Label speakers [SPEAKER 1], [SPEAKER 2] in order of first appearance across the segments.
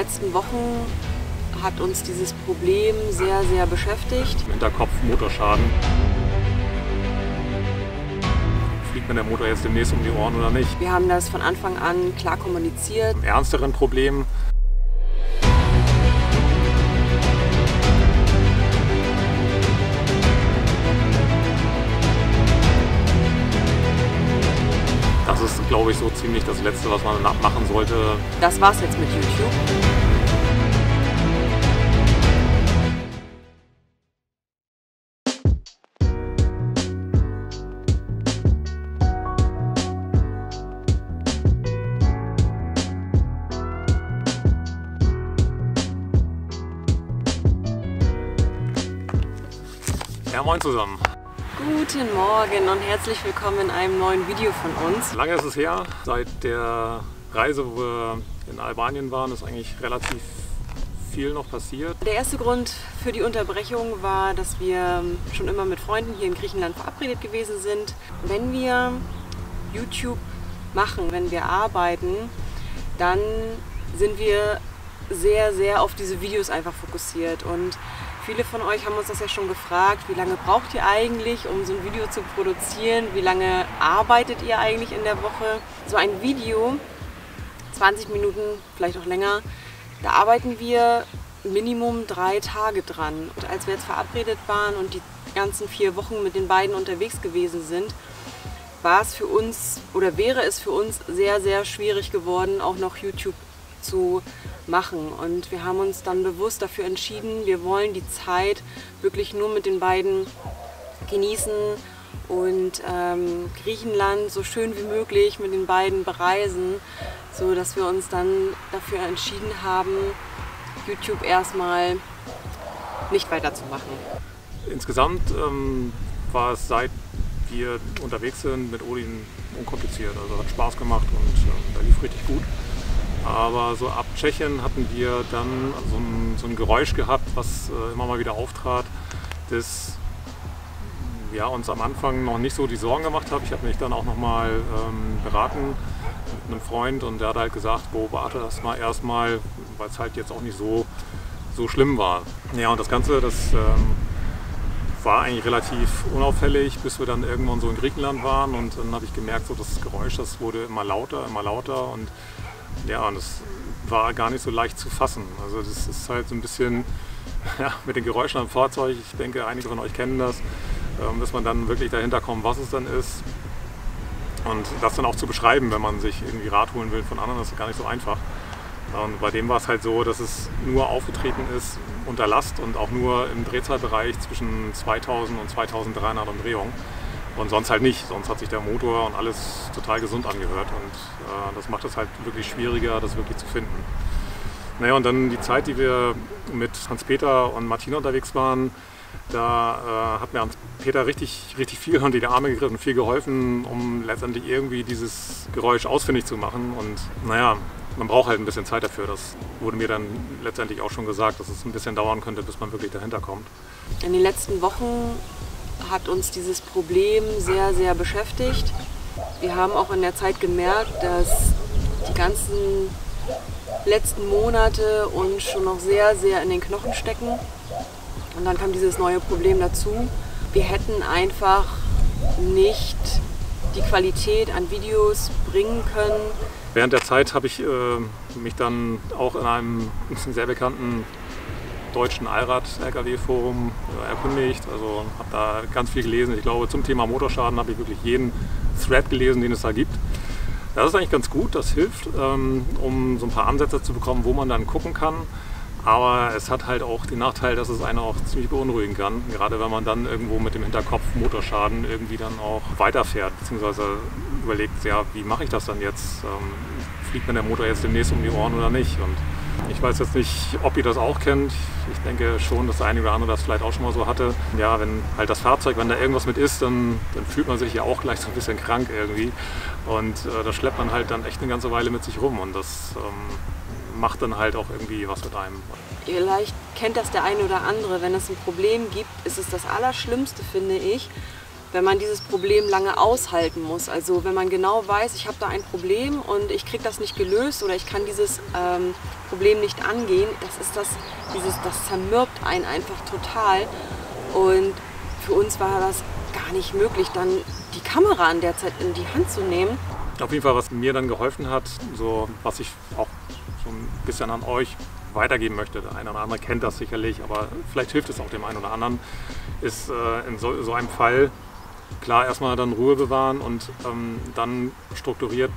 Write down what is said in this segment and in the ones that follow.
[SPEAKER 1] letzten Wochen hat uns dieses Problem sehr, sehr beschäftigt.
[SPEAKER 2] Hinterkopf, Motorschaden. Fliegt mir der Motor jetzt demnächst um die Ohren oder nicht?
[SPEAKER 1] Wir haben das von Anfang an klar kommuniziert.
[SPEAKER 2] Ernsteren Problemen. Das ist, glaube ich, so ziemlich das Letzte, was man machen sollte.
[SPEAKER 1] Das war's jetzt mit YouTube.
[SPEAKER 2] Ja, moin zusammen.
[SPEAKER 1] Guten Morgen und herzlich willkommen in einem neuen Video von uns.
[SPEAKER 2] Lange ist es her, seit der Reise, wo wir in Albanien waren, ist eigentlich relativ viel noch passiert.
[SPEAKER 1] Der erste Grund für die Unterbrechung war, dass wir schon immer mit Freunden hier in Griechenland verabredet gewesen sind. Wenn wir YouTube machen, wenn wir arbeiten, dann sind wir sehr, sehr auf diese Videos einfach fokussiert. Und viele von euch haben uns das ja schon gefragt, wie lange braucht ihr eigentlich, um so ein Video zu produzieren? Wie lange arbeitet ihr eigentlich in der Woche? So ein Video, 20 Minuten, vielleicht auch länger, da arbeiten wir Minimum 3 Tage dran. Und als wir jetzt verabredet waren und die ganzen 4 Wochen mit den beiden unterwegs gewesen sind, war es für uns oder wäre es für uns sehr, sehr schwierig geworden, auch noch YouTube zu machen. Und wir haben uns dann bewusst dafür entschieden, wir wollen die Zeit wirklich nur mit den beiden genießen und Griechenland so schön wie möglich mit den beiden bereisen, so dass wir uns dann dafür entschieden haben, YouTube erstmal nicht weiterzumachen.
[SPEAKER 2] Insgesamt war es, seit wir unterwegs sind, mit Odin unkompliziert. Also hat Spaß gemacht und da lief richtig gut. Aber so ab Tschechien hatten wir dann so ein Geräusch gehabt, was immer mal wieder auftrat, das ja, uns am Anfang noch nicht so die Sorgen gemacht hat. Ich habe mich dann auch noch mal beraten mit einem Freund und der hat halt gesagt, beobachte das mal erstmal, weil es halt jetzt auch nicht so schlimm war. Ja, und das Ganze, das war eigentlich relativ unauffällig, bis wir dann irgendwann so in Griechenland waren und dann habe ich gemerkt, so das Geräusch, das wurde immer lauter und ja, und das war gar nicht so leicht zu fassen. Also das ist halt so ein bisschen ja, mit den Geräuschen am Fahrzeug, ich denke, einige von euch kennen das, bis man dann wirklich dahinter kommt, was es dann ist. Und das dann auch zu beschreiben, wenn man sich irgendwie Rat holen will von anderen, das ist gar nicht so einfach. Und bei dem war es halt so, dass es nur aufgetreten ist unter Last und auch nur im Drehzahlbereich zwischen 2000 und 2300 Umdrehungen. Und sonst halt nicht, sonst hat sich der Motor und alles total gesund angehört und das macht es halt wirklich schwieriger, das wirklich zu finden. Naja, und dann die Zeit, die wir mit Hans-Peter und Martina unterwegs waren, da hat mir Hans-Peter richtig viel unter die Arme gegriffen und viel geholfen, um letztendlich irgendwie dieses Geräusch ausfindig zu machen. Und naja, man braucht halt ein bisschen Zeit dafür. Das wurde mir dann letztendlich auch schon gesagt, dass es ein bisschen dauern könnte, bis man wirklich dahinter kommt.
[SPEAKER 1] In den letzten Wochen hat uns dieses Problem sehr, sehr beschäftigt. Wir haben auch in der Zeit gemerkt, dass die ganzen letzten Monate uns schon noch sehr, sehr in den Knochen stecken. Und dann kam dieses neue Problem dazu. Wir hätten einfach nicht die Qualität an Videos bringen können.
[SPEAKER 2] Während der Zeit habe ich mich dann auch in einem sehr bekannten deutschen Allrad-LKW-Forum erkundigt, also habe da ganz viel gelesen. Ich glaube, zum Thema Motorschaden habe ich wirklich jeden Thread gelesen, den es da gibt. Das ist eigentlich ganz gut, das hilft, um so ein paar Ansätze zu bekommen, wo man dann gucken kann. Aber es hat halt auch den Nachteil, dass es einen auch ziemlich beunruhigen kann, gerade wenn man dann irgendwo mit dem Hinterkopf Motorschaden irgendwie dann auch weiterfährt, beziehungsweise überlegt, ja, wie mache ich das dann jetzt? Fliegt mir der Motor jetzt demnächst um die Ohren oder nicht? Und ich weiß jetzt nicht, ob ihr das auch kennt. Ich denke schon, dass der eine oder andere das vielleicht auch schon mal so hatte. Ja, wenn halt das Fahrzeug, wenn da irgendwas mit ist, dann fühlt man sich ja auch gleich so ein bisschen krank irgendwie. Und das schleppt man halt dann echt eine ganze Weile mit sich rum. Und das macht dann halt auch irgendwie was mit einem.
[SPEAKER 1] Vielleicht kennt das der eine oder andere. Wenn es ein Problem gibt, ist es das Allerschlimmste, finde ich, wenn man dieses Problem lange aushalten muss. Also wenn man genau weiß, ich habe da ein Problem und ich kriege das nicht gelöst oder ich kann dieses Problem nicht angehen, das zermürbt einen einfach total. Und für uns war das gar nicht möglich, dann die Kamera in der Zeit in die Hand zu nehmen.
[SPEAKER 2] Auf jeden Fall, was mir dann geholfen hat, so was ich auch so ein bisschen an euch weitergeben möchte, der eine oder andere kennt das sicherlich, aber vielleicht hilft es auch dem einen oder anderen, ist in so einem Fall klar erstmal dann Ruhe bewahren und dann strukturiert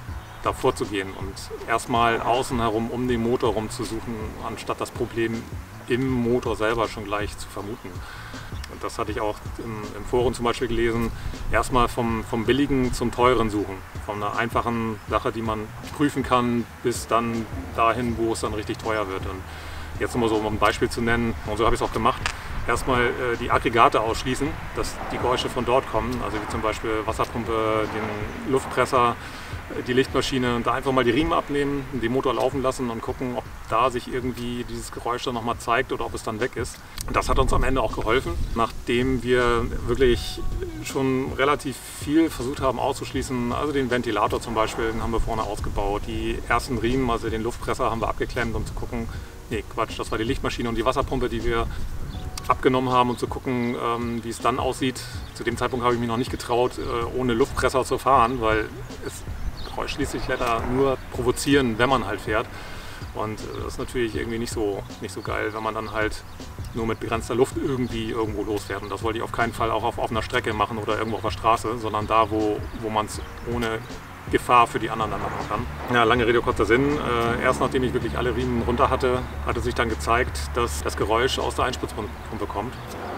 [SPEAKER 2] davor zu gehen und erstmal außen herum um den Motor rum zu suchen, anstatt das Problem im Motor selber schon gleich zu vermuten. Und das hatte ich auch im Forum zum Beispiel gelesen, erstmal vom Billigen zum Teuren suchen. Von einer einfachen Sache, die man prüfen kann, bis dann dahin, wo es dann richtig teuer wird. Und jetzt nur mal so, um ein Beispiel zu nennen, und so habe ich es auch gemacht, erstmal die Aggregate ausschließen, dass die Geräusche von dort kommen, also wie zum Beispiel Wasserpumpe, den Luftpresser, die Lichtmaschine, und da einfach mal die Riemen abnehmen, den Motor laufen lassen und gucken, ob da sich irgendwie dieses Geräusch dann nochmal zeigt oder ob es dann weg ist. Und das hat uns am Ende auch geholfen, nachdem wir wirklich schon relativ viel versucht haben auszuschließen. Also den Ventilator zum Beispiel, den haben wir vorne ausgebaut, die ersten Riemen, also den Luftpresser haben wir abgeklemmt, um zu gucken, nee Quatsch, das war die Lichtmaschine und die Wasserpumpe, die wir abgenommen haben, um zu gucken, wie es dann aussieht. Zu dem Zeitpunkt habe ich mich noch nicht getraut, ohne Luftpresser zu fahren, weil es Geräusch schließlich leider nur provozieren, wenn man halt fährt. Und das ist natürlich irgendwie nicht so geil, wenn man dann halt nur mit begrenzter Luft irgendwie irgendwo losfährt. Und das wollte ich auf keinen Fall auch auf offener Strecke machen oder irgendwo auf der Straße, sondern da, wo man es ohne Gefahr für die anderen dann machen kann. Ja, lange Rede, kurzer Sinn. Erst nachdem ich wirklich alle Riemen runter hatte, hatte sich dann gezeigt, dass das Geräusch aus der Einspritzpumpe kommt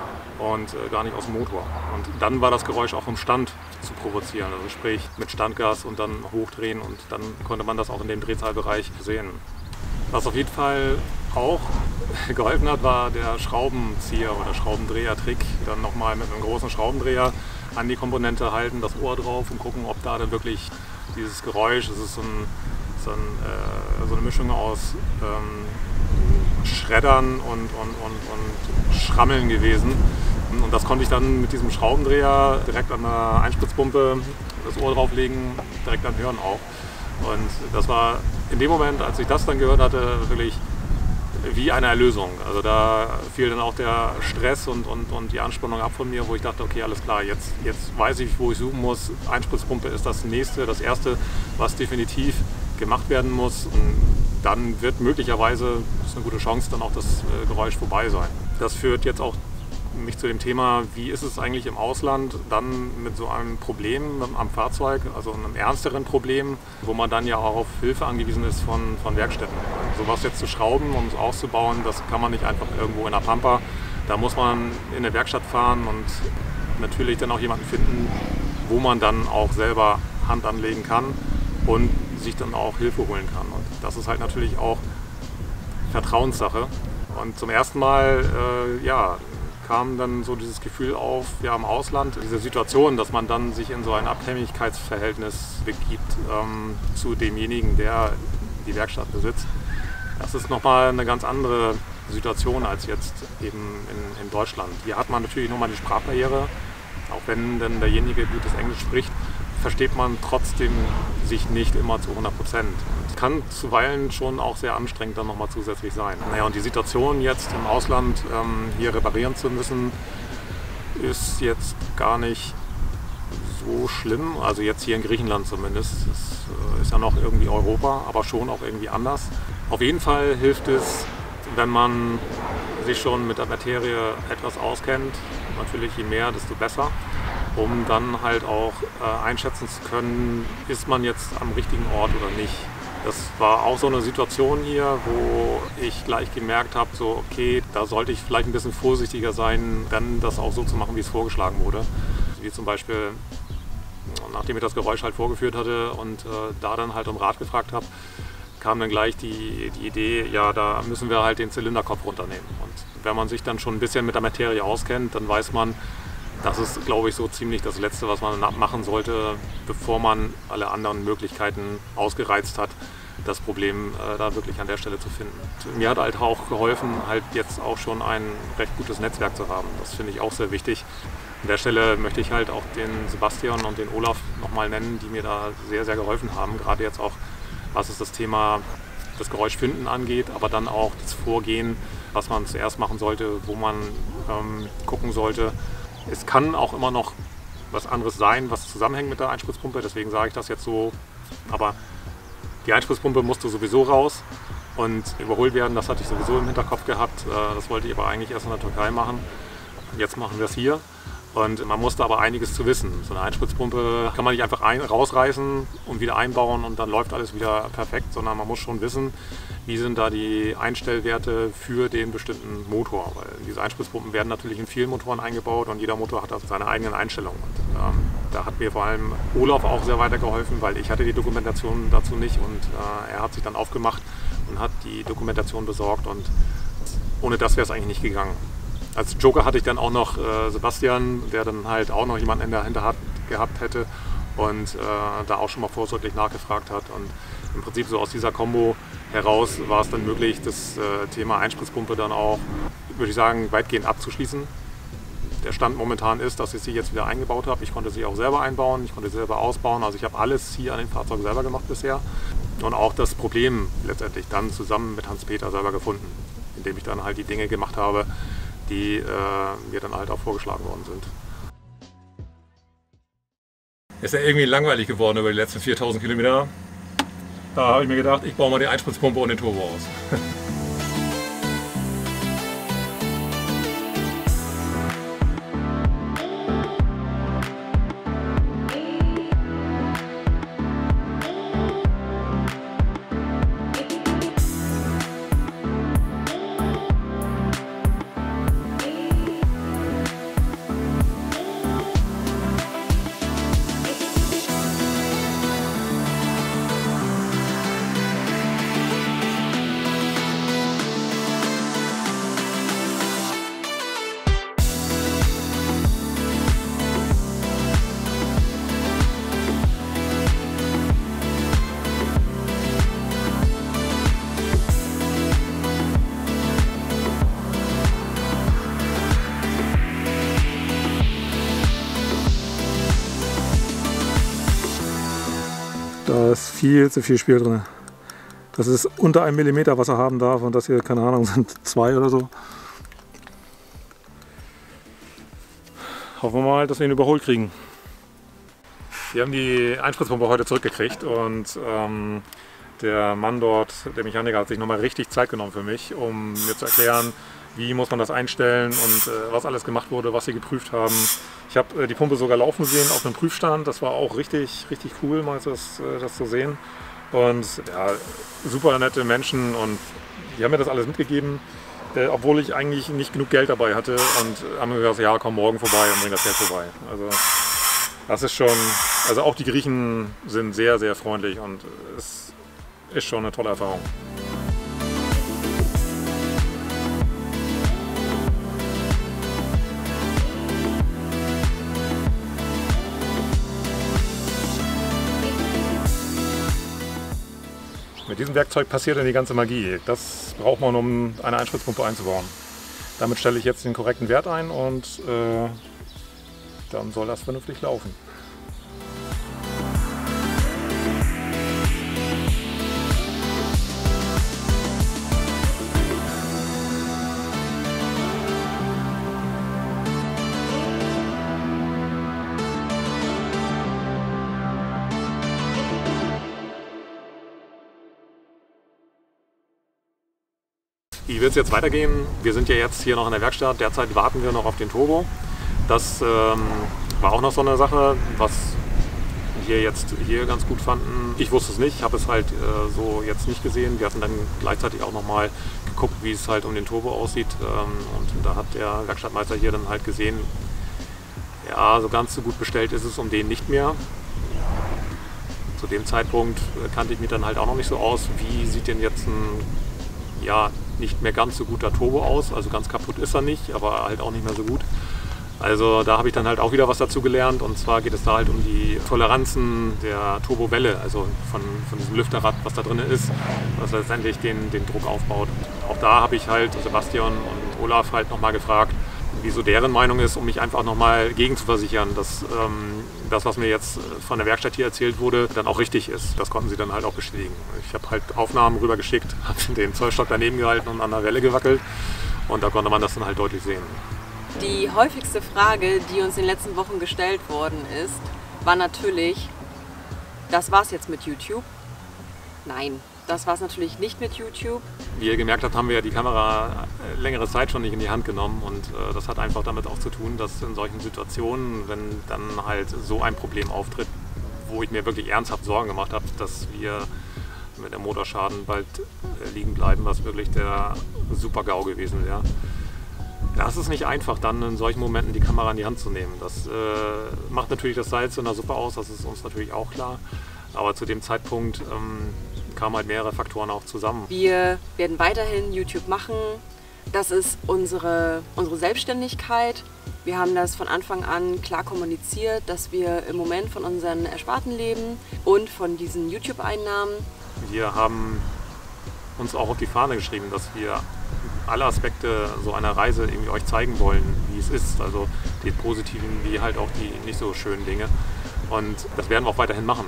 [SPEAKER 2] und gar nicht aus dem Motor. Und dann war das Geräusch auch im Stand zu provozieren, also sprich mit Standgas und dann hochdrehen, und dann konnte man das auch in dem Drehzahlbereich sehen. Was auf jeden Fall auch geholfen hat, war der Schraubenzieher oder Schraubendreher-Trick. Dann nochmal mit einem großen Schraubendreher an die Komponente halten, das Ohr drauf und gucken, ob da dann wirklich dieses Geräusch, es ist so eine Mischung aus Schreddern und Schrammeln gewesen. Und das konnte ich dann mit diesem Schraubendreher direkt an der Einspritzpumpe das Ohr drauflegen, direkt am Hören auch. Und das war in dem Moment, als ich das dann gehört hatte, wirklich wie eine Erlösung. Also da fiel dann auch der Stress und die Anspannung ab von mir, wo ich dachte, okay, alles klar, jetzt weiß ich, wo ich suchen muss. Einspritzpumpe ist das Erste, was definitiv gemacht werden muss. Und dann wird möglicherweise, das ist eine gute Chance, dann auch das Geräusch vorbei sein. Das führt jetzt auch mich zu dem Thema, wie ist es eigentlich im Ausland dann mit so einem Problem am Fahrzeug, also einem ernsteren Problem, wo man dann ja auch auf Hilfe angewiesen ist von Werkstätten. Sowas jetzt zu schrauben, um es auszubauen, das kann man nicht einfach irgendwo in der Pampa. Da muss man in eine Werkstatt fahren und natürlich dann auch jemanden finden, wo man dann auch selber Hand anlegen kann und sich dann auch Hilfe holen kann. Und das ist halt natürlich auch Vertrauenssache. Und zum ersten Mal, kam dann so dieses Gefühl auf, ja, im Ausland, diese Situation, dass man dann sich in so ein Abhängigkeitsverhältnis begibt zu demjenigen, der die Werkstatt besitzt. Das ist nochmal eine ganz andere Situation als jetzt eben in Deutschland. Hier hat man natürlich nochmal die Sprachbarriere, auch wenn dann derjenige gutes Englisch spricht, versteht man trotzdem sich nicht immer zu 100%. Es kann zuweilen schon auch sehr anstrengend dann nochmal zusätzlich sein. Naja, und die Situation jetzt im Ausland hier reparieren zu müssen, ist jetzt gar nicht so schlimm. Also jetzt hier in Griechenland zumindest. Es ist ja noch irgendwie Europa, aber schon auch irgendwie anders. Auf jeden Fall hilft es, wenn man sich schon mit der Materie etwas auskennt. Natürlich je mehr, desto besser, um dann halt auch einschätzen zu können, ist man jetzt am richtigen Ort oder nicht. Das war auch so eine Situation hier, wo ich gleich gemerkt habe, so okay, da sollte ich vielleicht ein bisschen vorsichtiger sein, dann das auch so zu machen, wie es vorgeschlagen wurde. Wie zum Beispiel, nachdem ich das Geräusch halt vorgeführt hatte und da dann halt um Rat gefragt habe, kam dann gleich die Idee, ja, da müssen wir halt den Zylinderkopf runternehmen. Und wenn man sich dann schon ein bisschen mit der Materie auskennt, dann weiß man, das ist, glaube ich, so ziemlich das Letzte, was man machen sollte, bevor man alle anderen Möglichkeiten ausgereizt hat, das Problem da wirklich an der Stelle zu finden. Mir hat halt auch geholfen, halt jetzt auch schon ein recht gutes Netzwerk zu haben. Das finde ich auch sehr wichtig. An der Stelle möchte ich halt auch den Sebastian und den Olaf nochmal nennen, die mir da sehr, sehr geholfen haben. Gerade jetzt auch, was es das Thema das Geräuschfinden angeht, aber dann auch das Vorgehen, was man zuerst machen sollte, wo man gucken sollte. Es kann auch immer noch was anderes sein, was zusammenhängt mit der Einspritzpumpe, deswegen sage ich das jetzt so. Aber die Einspritzpumpe musste sowieso raus und überholt werden, das hatte ich sowieso im Hinterkopf gehabt. Das wollte ich aber eigentlich erst in der Türkei machen. Jetzt machen wir es hier. Und man musste aber einiges zu wissen. So eine Einspritzpumpe kann man nicht einfach rausreißen und wieder einbauen und dann läuft alles wieder perfekt, sondern man muss schon wissen, wie sind da die Einstellwerte für den bestimmten Motor. Weil diese Einspritzpumpen werden natürlich in vielen Motoren eingebaut und jeder Motor hat seine eigenen Einstellungen. Und, da hat mir vor allem Olaf auch sehr weitergeholfen, weil ich hatte die Dokumentation dazu nicht und er hat sich dann aufgemacht und hat die Dokumentation besorgt und ohne das wäre es eigentlich nicht gegangen. Als Joker hatte ich dann auch noch Sebastian, der dann halt auch noch jemanden in der Hinterhand gehabt hätte und da auch schon mal vorsorglich nachgefragt hat. Und im Prinzip so aus dieser Kombo heraus war es dann möglich, das Thema Einspritzpumpe dann auch, würde ich sagen, weitgehend abzuschließen. Der Stand momentan ist, dass ich sie jetzt wieder eingebaut habe. Ich konnte sie auch selber einbauen, ich konnte sie selber ausbauen. Also ich habe alles hier an den Fahrzeugen selber gemacht bisher. Und auch das Problem letztendlich dann zusammen mit Hans-Peter selber gefunden, indem ich dann halt die Dinge gemacht habe, die mir dann halt auch vorgeschlagen worden sind. Ist ja irgendwie langweilig geworden über die letzten 4000 Kilometer. Da habe ich mir gedacht, ich baue mal die Einspritzpumpe und den Turbo aus. Da ist viel zu viel Spiel drin. Das ist unter 1 mm, was er haben darf, und das hier, keine Ahnung, sind 2 oder so. Hoffen wir mal, dass wir ihn überholt kriegen. Wir haben die Einspritzpumpe heute zurückgekriegt und der Mann dort, der Mechaniker, hat sich nochmal richtig Zeit genommen für mich, um mir zu erklären, wie muss man das einstellen und was alles gemacht wurde, was sie geprüft haben. Ich habe die Pumpe sogar laufen sehen auf einem Prüfstand. Das war auch richtig cool, mal das zu sehen. Und ja, super nette Menschen, und die haben mir das alles mitgegeben, obwohl ich eigentlich nicht genug Geld dabei hatte, und haben mir gesagt, ja, komm morgen vorbei und bring das Geld vorbei. Also das ist schon, also auch die Griechen sind sehr, sehr freundlich, und es ist schon eine tolle Erfahrung. Mit diesem Werkzeug passiert dann die ganze Magie. Das braucht man, um eine Einspritzpumpe einzubauen. Damit stelle ich jetzt den korrekten Wert ein, und dann soll das vernünftig laufen. Wie wird es jetzt weitergehen? Wir sind ja jetzt hier noch in der Werkstatt, derzeit warten wir noch auf den Turbo. Das war auch noch so eine Sache, was wir jetzt hier ganz gut fanden. Ich wusste es nicht, ich habe es halt so jetzt nicht gesehen. Wir hatten dann gleichzeitig auch noch mal geguckt, wie es halt um den Turbo aussieht, und da hat der Werkstattmeister hier dann halt gesehen, ja, so ganz so gut bestellt ist es um den nicht mehr. Zu dem Zeitpunkt kannte ich mich dann halt auch noch nicht so aus, wie sieht denn jetzt ein, ja, nicht mehr ganz so guter Turbo aus, also ganz kaputt ist er nicht, aber halt auch nicht mehr so gut. Also da habe ich dann halt auch wieder was dazu gelernt, und zwar geht es da halt um die Toleranzen der Turbowelle, also von diesem Lüfterrad, was da drin ist, was letztendlich den Druck aufbaut. Auch da habe ich halt Sebastian und Olaf halt nochmal gefragt, wieso deren Meinung ist, um mich einfach nochmal gegen zu versichern, dass das, was mir jetzt von der Werkstatt hier erzählt wurde, dann auch richtig ist. Das konnten sie dann halt auch bestätigen. Ich habe halt Aufnahmen rübergeschickt, habe den Zollstock daneben gehalten und an der Welle gewackelt und da konnte man das dann halt deutlich sehen.
[SPEAKER 1] Die häufigste Frage, die uns in den letzten Wochen gestellt worden ist, war natürlich, das war's jetzt mit YouTube? Nein, das war's natürlich nicht mit YouTube.
[SPEAKER 2] Wie ihr gemerkt habt, haben wir ja die Kamera längere Zeit schon nicht in die Hand genommen und das hat einfach damit auch zu tun, dass in solchen Situationen, wenn dann halt so ein Problem auftritt, wo ich mir wirklich ernsthaft Sorgen gemacht habe, dass wir mit dem Motorschaden bald liegen bleiben, was wirklich der Super-GAU gewesen wäre. Das ist nicht einfach, dann in solchen Momenten die Kamera in die Hand zu nehmen. Das macht natürlich das Salz in der Suppe aus, das ist uns natürlich auch klar. Aber zu dem Zeitpunkt kamen halt mehrere Faktoren auch zusammen.
[SPEAKER 1] Wir werden weiterhin YouTube machen. Das ist unsere Selbstständigkeit. Wir haben das von Anfang an klar kommuniziert, dass wir im Moment von unseren Ersparten leben und von diesen YouTube-Einnahmen.
[SPEAKER 2] Wir haben uns auch auf die Fahne geschrieben, dass wir alle Aspekte so einer Reise irgendwie euch zeigen wollen, wie es ist. Also die positiven wie halt auch die nicht so schönen Dinge. Und das werden wir auch weiterhin machen.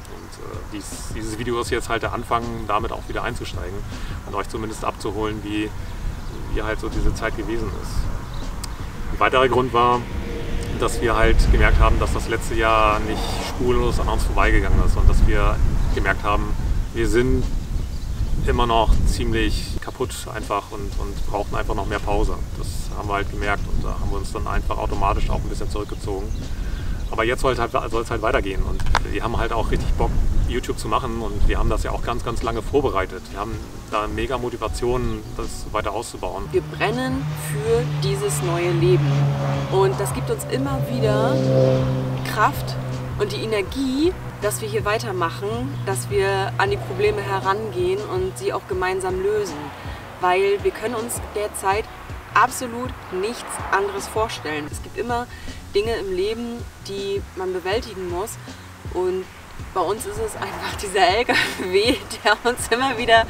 [SPEAKER 2] Dieses Video ist jetzt halt der Anfang, damit auch wieder einzusteigen und euch zumindest abzuholen, wie halt so diese Zeit gewesen ist. Ein weiterer Grund war, dass wir halt gemerkt haben, dass das letzte Jahr nicht spurlos an uns vorbeigegangen ist und dass wir gemerkt haben, wir sind immer noch ziemlich kaputt einfach und brauchten einfach noch mehr Pause. Das haben wir halt gemerkt und da haben wir uns dann einfach automatisch auch ein bisschen zurückgezogen. Aber jetzt soll es halt weitergehen und wir haben halt auch richtig Bock, YouTube zu machen und wir haben das ja auch ganz, ganz lange vorbereitet. Wir haben da mega Motivation, das weiter auszubauen.
[SPEAKER 1] Wir brennen für dieses neue Leben und das gibt uns immer wieder Kraft und die Energie, dass wir hier weitermachen, dass wir an die Probleme herangehen und sie auch gemeinsam lösen. Weil wir können uns derzeit absolut nichts anderes vorstellen. Es gibt immer Dinge im Leben, die man bewältigen muss und bei uns ist es einfach dieser LKW, der uns immer wieder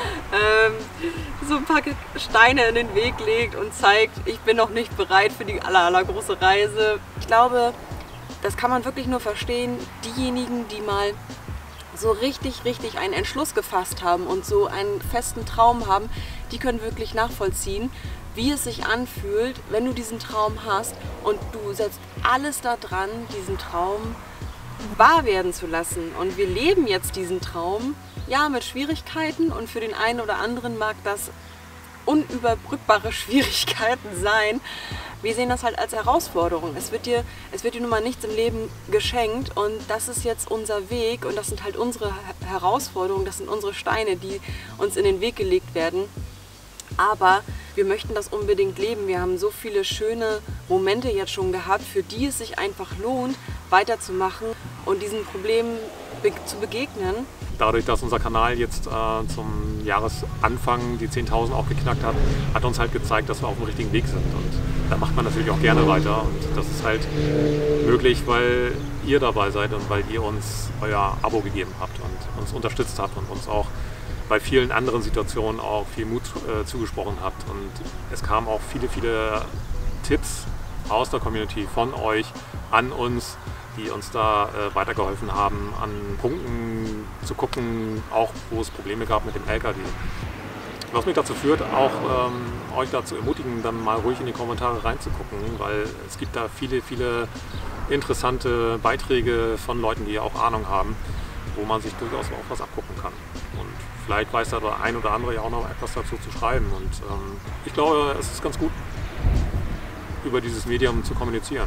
[SPEAKER 1] so ein paar Steine in den Weg legt und zeigt, ich bin noch nicht bereit für die allergroße Reise. Ich glaube, das kann man wirklich nur verstehen, diejenigen, die mal so richtig einen Entschluss gefasst haben und so einen festen Traum haben, die können wirklich nachvollziehen, wie es sich anfühlt, wenn du diesen Traum hast und du setzt alles daran, diesen Traum wahr werden zu lassen. Und wir leben jetzt diesen Traum, ja, mit Schwierigkeiten und für den einen oder anderen mag das unüberbrückbare Schwierigkeiten sein. Wir sehen das halt als Herausforderung. Es wird dir nun mal nichts im Leben geschenkt und das ist jetzt unser Weg und das sind halt unsere Herausforderungen, das sind unsere Steine, die uns in den Weg gelegt werden. Aber wir möchten das unbedingt leben. Wir haben so viele schöne Momente jetzt schon gehabt, für die es sich einfach lohnt, weiterzumachen und diesen Problemen zu begegnen.
[SPEAKER 2] Dadurch, dass unser Kanal jetzt zum Jahresanfang die 10.000 auch geknackt hat uns halt gezeigt, dass wir auf dem richtigen Weg sind. Und da macht man natürlich auch gerne weiter. Und das ist halt möglich, weil ihr dabei seid und weil ihr uns euer Abo gegeben habt und uns unterstützt habt und uns auch bei vielen anderen Situationen auch viel Mut zugesprochen habt. Und es kamen auch viele Tipps aus der Community von euch an uns, die uns da weitergeholfen haben, an Punkten zu gucken, auch wo es Probleme gab mit dem LKW. Was mich dazu führt, auch euch dazu ermutigen, dann mal ruhig in die Kommentare reinzugucken, weil es gibt da viele interessante Beiträge von Leuten, die auch Ahnung haben, wo man sich durchaus auch was abgucken kann. Und vielleicht weiß da der ein oder andere ja auch noch etwas dazu zu schreiben. Und ich glaube, es ist ganz gut, über dieses Medium zu kommunizieren.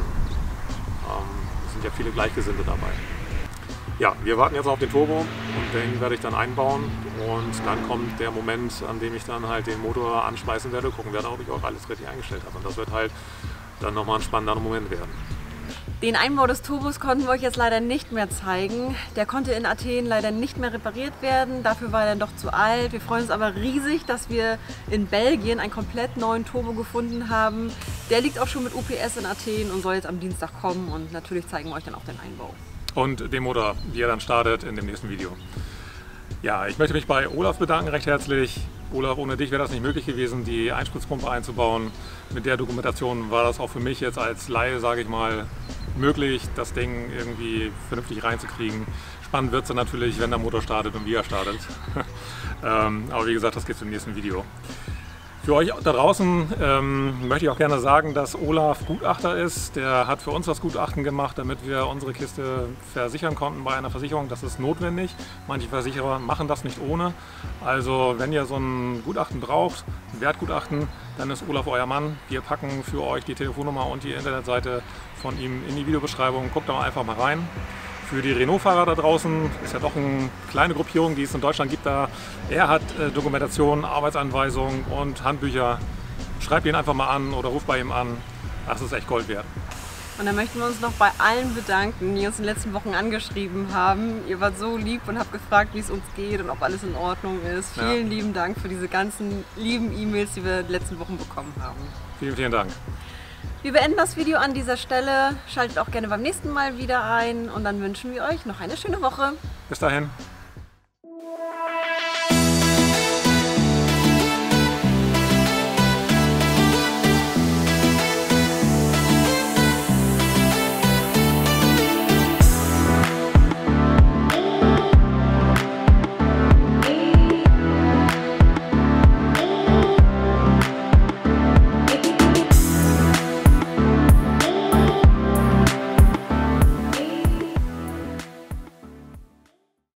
[SPEAKER 2] Es sind ja viele Gleichgesinnte dabei. Ja, wir warten jetzt auf den Turbo und den werde ich dann einbauen und dann kommt der Moment, an dem ich dann halt den Motor anschmeißen werde, gucken werde, ob ich auch alles richtig eingestellt habe. Und das wird halt dann nochmal ein spannender Moment werden.
[SPEAKER 1] Den Einbau des Turbos konnten wir euch jetzt leider nicht mehr zeigen. Der konnte in Athen leider nicht mehr repariert werden. Dafür war er dann doch zu alt. Wir freuen uns aber riesig, dass wir in Belgien einen komplett neuen Turbo gefunden haben. Der liegt auch schon mit UPS in Athen und soll jetzt am Dienstag kommen. Und natürlich zeigen wir euch dann auch den Einbau.
[SPEAKER 2] Und den Motor, wie er dann startet in dem nächsten Video. Ja, ich möchte mich bei Olaf bedanken recht herzlich. Olaf, ohne dich wäre das nicht möglich gewesen, die Einspritzpumpe einzubauen. Mit der Dokumentation war das auch für mich jetzt als Laie, sage ich mal, möglich, das Ding irgendwie vernünftig reinzukriegen. Spannend wird es dann natürlich, wenn der Motor startet und wie er startet. Aber wie gesagt, das geht im nächsten Video. Für euch da draußen möchte ich auch gerne sagen, dass Olaf Gutachter ist. Der hat für uns das Gutachten gemacht, damit wir unsere Kiste versichern konnten bei einer Versicherung. Das ist notwendig. Manche Versicherer machen das nicht ohne. Also wenn ihr so ein Gutachten braucht, ein Wertgutachten, dann ist Olaf euer Mann. Wir packen für euch die Telefonnummer und die Internetseite von ihm in die Videobeschreibung. Guckt da mal einfach mal rein. Für die Renault-Fahrer da draußen ist ja doch eine kleine Gruppierung, die es in Deutschland gibt. Er hat Dokumentation, Arbeitsanweisungen und Handbücher. Schreibt ihn einfach mal an oder ruft bei ihm an. Das ist echt Gold wert.
[SPEAKER 1] Und dann möchten wir uns noch bei allen bedanken, die uns in den letzten Wochen angeschrieben haben. Ihr wart so lieb und habt gefragt, wie es uns geht und ob alles in Ordnung ist. Vielen lieben Dank für diese ganzen lieben E-Mails, die wir in den letzten Wochen bekommen haben.
[SPEAKER 2] Vielen, vielen Dank.
[SPEAKER 1] Wir beenden das Video an dieser Stelle. Schaltet auch gerne beim nächsten Mal wieder ein und dann wünschen wir euch noch eine schöne Woche.
[SPEAKER 2] Bis dahin.